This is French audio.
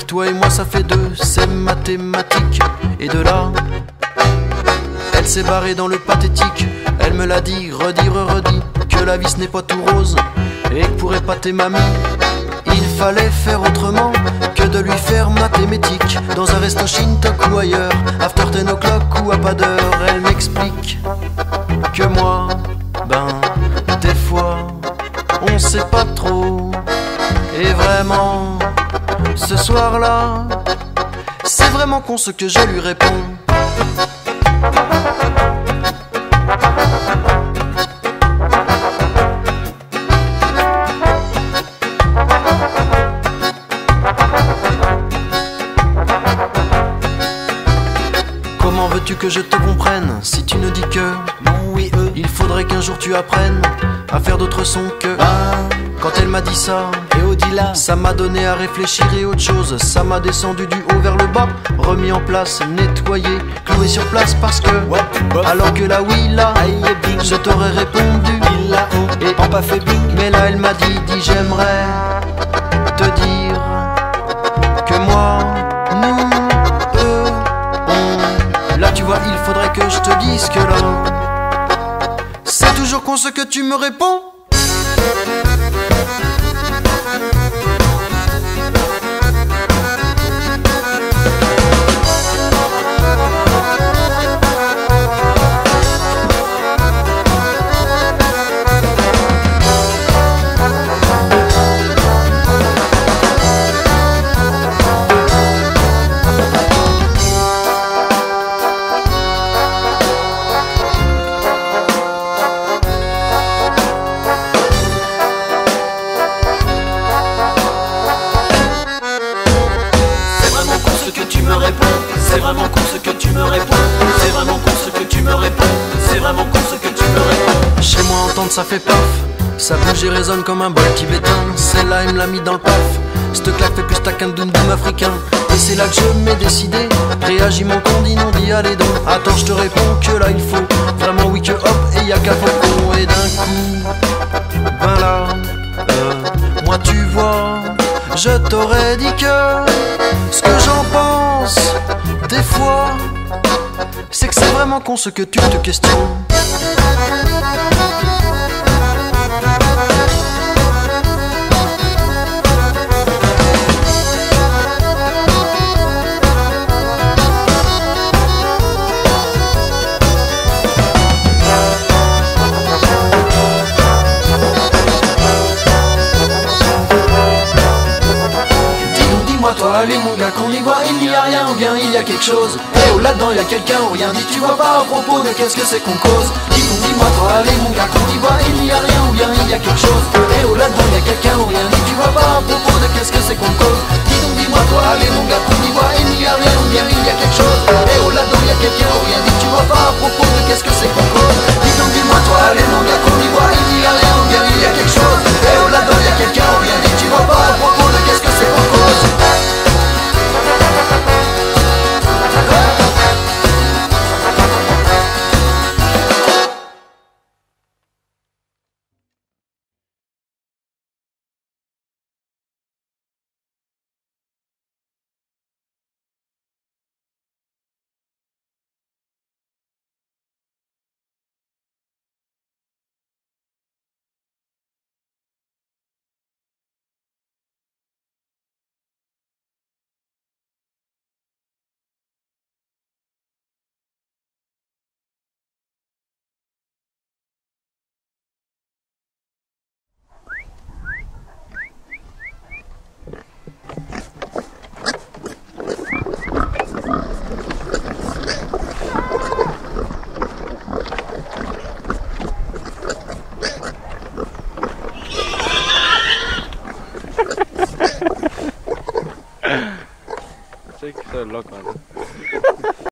toi et moi ça fait deux, c'est mathématique. Et de là, elle s'est barrée dans le pathétique. Elle me l'a dit, redit, redit, que la vie ce n'est pas tout rose et que pour épater mamie, il fallait faire autrement que de lui faire mathématiques dans un resto Shintok ou ailleurs, after 10 o'clock ou à pas d'heure. Elle m'explique que moi, des fois, on sait pas trop. Et vraiment, ce soir-là, c'est vraiment con ce que je lui réponds. Comment veux-tu que je te comprenne si tu ne dis que non, oui, il faudrait qu'un jour tu apprennes à faire d'autres sons que Quand elle m'a dit ça, et au-delà, ça m'a donné à réfléchir et autre chose. Ça m'a descendu du haut vers le bas, remis en place, nettoyé, cloué sur place parce que alors que là oui là, je t'aurais répondu et en pas fait bing. Mais là elle m'a dit j'aimerais te dire que moi, nous, eux, on. Là tu vois il faudrait que je te dise que là, c'est toujours con ce que tu me réponds. C'est vraiment con ce que tu me réponds. C'est vraiment con ce que tu me réponds. C'est vraiment con ce que tu me réponds. Chez moi entendre ça fait paf, ça bouge et résonne comme un bol tibétain. Celle-là il me l'a mis dans le paf, cette claque fait plus ta qu'un doum doum africain. Et c'est là que je m'ai décidé, réagis mon con, dit non, dis allez donc. Attends je te réponds que là il faut vraiment oui que hop et y'a qu'à faux. Et d'un coup, ben là, moi tu vois, je t'aurais dit que ce que j'en pense des fois, c'est que c'est vraiment con ce que tu te questionnes. Toi, allez mon gars, qu'on y voit, il n'y a rien ou bien il y a quelque chose. Et oh là-dedans, il y a quelqu'un ou rien dit, tu vois pas à propos de qu'est-ce que c'est qu'on cause. Dis-moi, toi, allez mon gars, qu'on y voit, il n'y a rien ou bien il y a quelque chose. Et oh là-dedans, il y a quelqu'un ou rien dit, tu vois pas à propos de qu'est-ce que c'est qu'on cause. Dis-moi, toi, allez mon gars, qu'on y voit, il n'y a rien ou bien il y a quelque chose. Et oh là-dedans, il y a quelqu'un ou rien dit, tu vois pas à propos de qu'est-ce que c'est qu'on cause. Dis-moi, toi, allez mon gars, qu'on y voit, il n'y a rien ou bien il y a quelque chose. Et oh là-dedans, il y a quelqu'un ou rien dit, tu vois pas à propos de qu'est-ce que c'est qu'on cause. Take a look on it.